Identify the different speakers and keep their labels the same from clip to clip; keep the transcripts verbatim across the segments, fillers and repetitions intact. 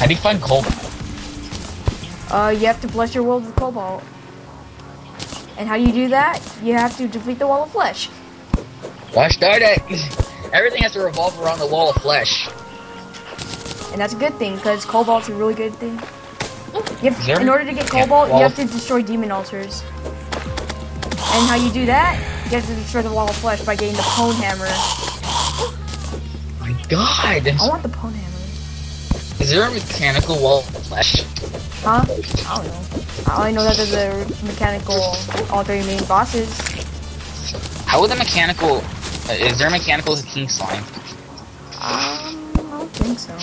Speaker 1: How do you find coal?
Speaker 2: Uh, you have to bless your world with cobalt. And how do you do that? You have to defeat the wall of flesh.
Speaker 1: Gosh darn it! Everything has to revolve around the wall of flesh.
Speaker 2: And that's a good thing, because cobalt's a really good thing. You have,
Speaker 1: there,
Speaker 2: in order to get
Speaker 1: yeah,
Speaker 2: cobalt, you
Speaker 1: wall
Speaker 2: have to destroy demon altars. And how you do that? You have to destroy the wall of flesh by getting the Pwn Hammer.
Speaker 1: Oh my god!
Speaker 2: I want the Pwn Hammer.
Speaker 1: Is there a mechanical wall of flesh?
Speaker 2: Huh? I don't know. I only know that there's a mechanical all three main bosses.
Speaker 1: How would the mechanical... Uh, is there a mechanical king slime?
Speaker 2: Um, I don't think so.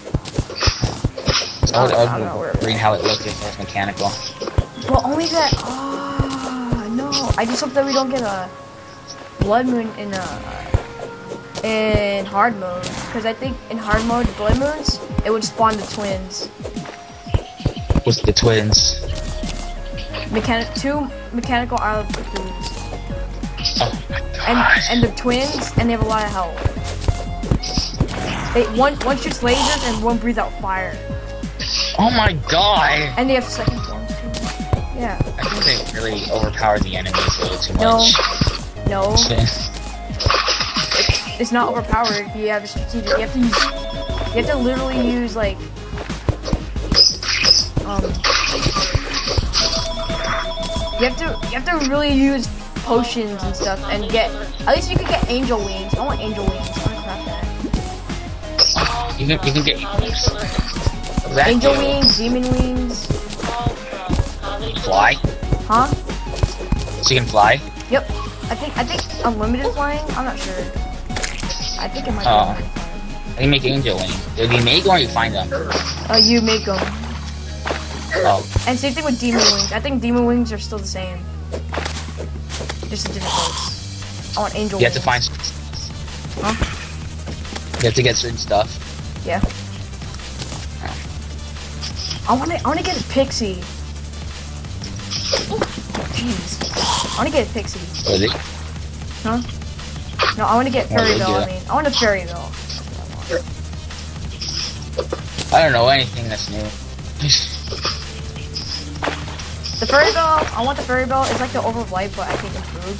Speaker 1: I would,
Speaker 2: I don't
Speaker 1: I
Speaker 2: know where
Speaker 1: would read how it looked if it was mechanical.
Speaker 2: Well, only that... Oh, no. I just hope that we don't get a Blood Moon in uh in hard mode. Because I think in hard mode, Blood Moons, it would spawn the twins.
Speaker 1: What's the twins?
Speaker 2: Mechanic two mechanical Isle of Buffoons.
Speaker 1: Oh my
Speaker 2: And
Speaker 1: god.
Speaker 2: and they're twins, and they have a lot of health. They one one shoots lasers and one breathes out fire.
Speaker 1: Oh my god!
Speaker 2: And they have second forms too. Yeah.
Speaker 1: I think they really overpowered the enemies a little too
Speaker 2: No.
Speaker 1: much.
Speaker 2: No. It's not overpowered. You have a strategic. You have to use. You have to literally use like. Um. You have to. You have to really use potions and stuff and get. At least you could get angel wings. I want angel wings. I want to craft that.
Speaker 1: You can, you can get... What does that
Speaker 2: Angel
Speaker 1: do?
Speaker 2: wings, demon wings.
Speaker 1: Fly?
Speaker 2: Huh?
Speaker 1: So you can fly?
Speaker 2: Yep. I think. I think unlimited flying. I'm not sure. I think it might be
Speaker 1: Oh.
Speaker 2: unlimited flying.
Speaker 1: How do you make angel wings? Do you make them or you find them?
Speaker 2: Uh, you make them.
Speaker 1: Oh.
Speaker 2: And same thing with demon wings. I think demon wings are still the same. Just in different codes. I want angel
Speaker 1: You have
Speaker 2: wings.
Speaker 1: to find...
Speaker 2: Huh?
Speaker 1: You have to get certain stuff.
Speaker 2: Yeah. I want to. I want to get a pixie. Jeez. I want to get a pixie.
Speaker 1: What is it?
Speaker 2: Huh? No, I want to get
Speaker 1: What
Speaker 2: fairy
Speaker 1: do you
Speaker 2: bell.
Speaker 1: do?
Speaker 2: I mean, I want a fairy bell.
Speaker 1: I don't know anything that's new.
Speaker 2: The fairy bell. I want the fairy bell. It's like the orb of light, but I think improved.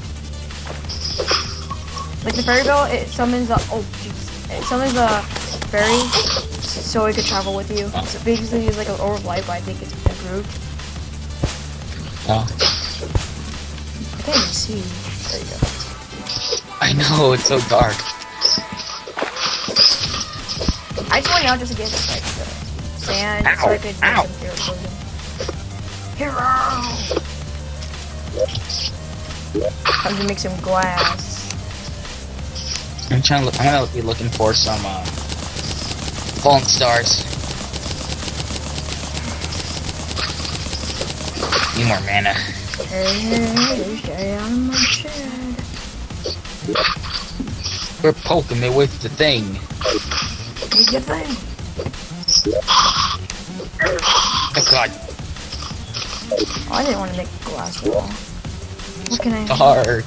Speaker 2: Like the fairy bell, it summons a. Oh, jeez. It summons a fairy, so it could travel with you. So basically, it's like an orb of light, but I think it's improved.
Speaker 1: Oh.
Speaker 2: I can't even see. There you go.
Speaker 1: I know, it's so dark.
Speaker 2: I just went out just to get like the sand,
Speaker 1: Ow,
Speaker 2: so I could make
Speaker 1: ow.
Speaker 2: some hero clothing. Hero! Time to make some glass.
Speaker 1: I'm trying to look, I'm gonna be looking for some, uh, fallen stars. Need more mana.
Speaker 2: Hey, hey, stay on my shed.
Speaker 1: We're poking me with the thing.
Speaker 2: What's your thing?
Speaker 1: Oh god.
Speaker 2: Oh, I didn't want to make a glass wall. What can I do?
Speaker 1: Dark.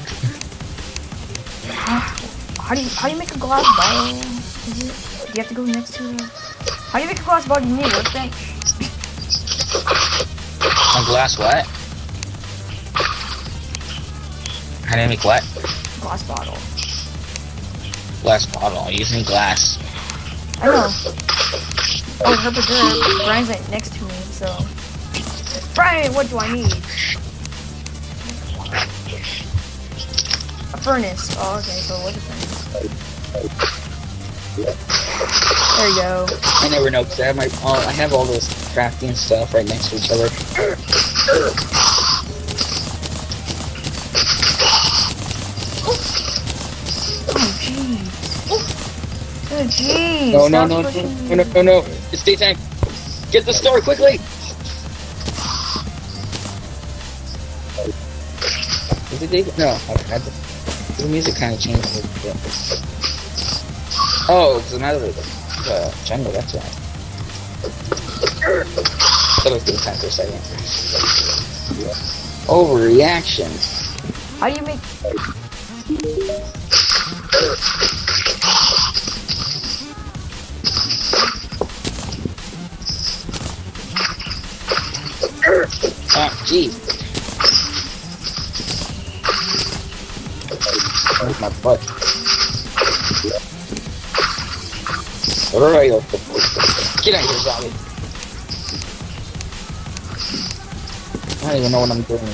Speaker 2: Huh? How do you how do you make a glass bottle? Is it? Do you have to go next to the? How do you make a glass bottle? You need a workbench.
Speaker 1: On glass what? How do I make what?
Speaker 2: Glass bottle.
Speaker 1: Glass bottle. I use any glass.
Speaker 2: I know. Oh, Herpadur. Brian's right next to me, so. Brian, what do I need? A furnace. Oh, okay, so what's a furnace? There you go.
Speaker 1: I never know because I have my oh, I have all this crafting stuff right next to each other.
Speaker 2: Oh, jeez. Oh, jeez.
Speaker 1: No, no,
Speaker 2: Stop
Speaker 1: no, no,
Speaker 2: pushing
Speaker 1: no, no,
Speaker 2: me.
Speaker 1: no, no! It's daytime. Get the store quickly. Is it daytime? No. Okay, I had to- the music kind of changed a little bit. Oh, it's another the jungle. That's why. Thought it was daytime for a second. Overreaction.
Speaker 2: How do you make...
Speaker 1: Jeez. Where's my butt? Alright, get out here, zombie. I don't even know what I'm doing.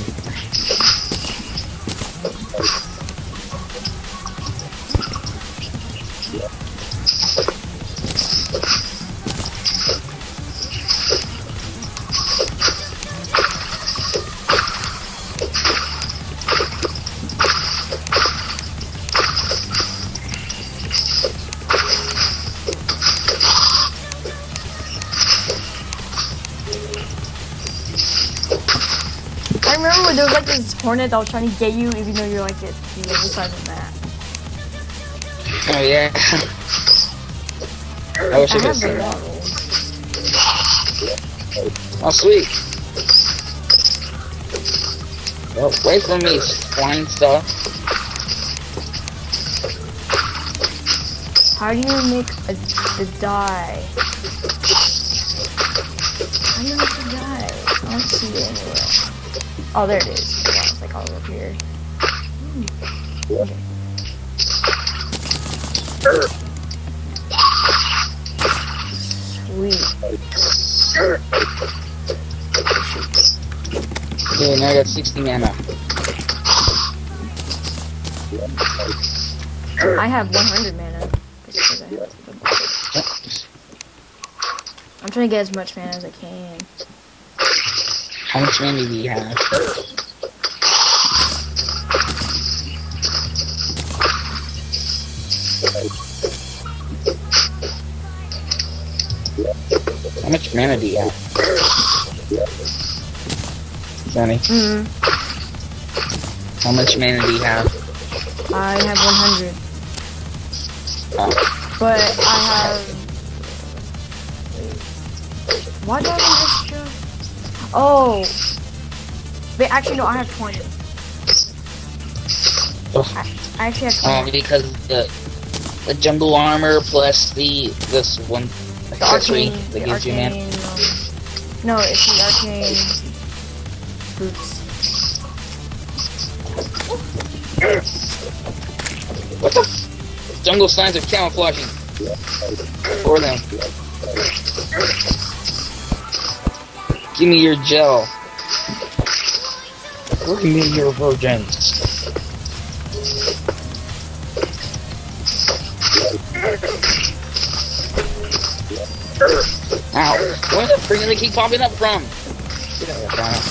Speaker 2: I remember when there was like this hornet that was trying to get you even though you're like it you were beside the map.
Speaker 1: Oh yeah. I wish I,
Speaker 2: I
Speaker 1: could
Speaker 2: have
Speaker 1: see
Speaker 2: the
Speaker 1: that.
Speaker 2: models.
Speaker 1: Oh sweet. Well, wait for me, flying stuff.
Speaker 2: How do you make a the die? How do you make the die? I don't see it anywhere. Oh, there it is. Yeah, it's like all over here. Okay. Sweet.
Speaker 1: Okay, now I got sixty mana.
Speaker 2: I have one hundred mana. Because I have I'm trying to get as much mana as I can.
Speaker 1: How much mana do you have? How much mana do you have? Johnny?
Speaker 2: Mm-hmm.
Speaker 1: How much mana do you have?
Speaker 2: I have one hundred.
Speaker 1: Oh.
Speaker 2: But I have... Why do I have extra? Oh! Wait, actually no, I have twenty. I, I actually have
Speaker 1: Oh,
Speaker 2: twenty.
Speaker 1: because the the jungle armor plus the this one
Speaker 2: The
Speaker 1: accessory
Speaker 2: arcane,
Speaker 1: that
Speaker 2: the
Speaker 1: gives you mana.
Speaker 2: arcane, um, no, it's the arcane boots.
Speaker 1: What the? F jungle signs are camouflaging for them. Give me your gel. Give me your virgins. Ow! Where the freak do they keep popping up from? Get out of here, Donna.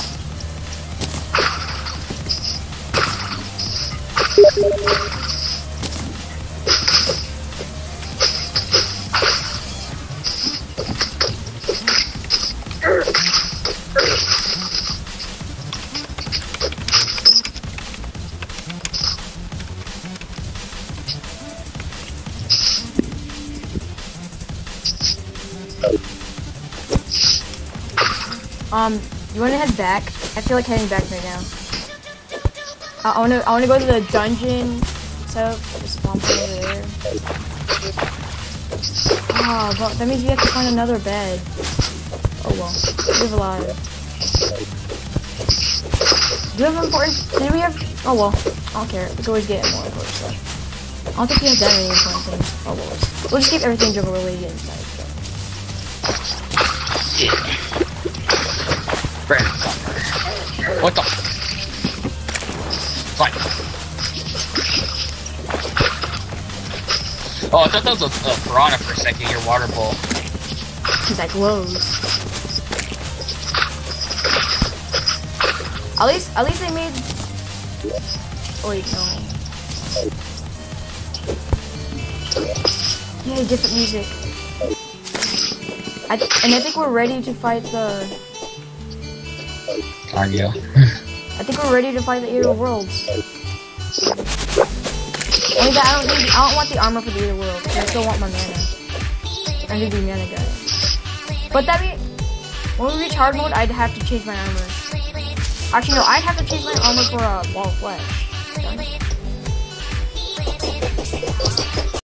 Speaker 2: Um, you wanna head back? I feel like heading back right now. I, I wanna, I wanna go to the dungeon. So, the spawn point over there. Ah, but that means we have to find another bed. Oh well, live alive. Do we have important? Did we have? Oh well, I don't care. We can always get more important stuff. I don't think we have that many important things. Oh well, we'll just keep everything jungle related inside. So.
Speaker 1: Brand. What the? Fine. Oh, I thought that was a, a piranha for a second, your water bowl.
Speaker 2: Cause that glows. At least, at least they made. Oh wait, no. Yeah, different music. I th and I think we're ready to fight the.
Speaker 1: Are you?
Speaker 2: I think we're ready to fight the Eater Worlds. Only that I don't need. I don't want the armor for the Eater Worlds. I still want my mana. I need the mana guy. But that means when we reach hard mode, I'd have to change my armor. Actually, no, I'd have to change my armor for a uh, ball of flesh.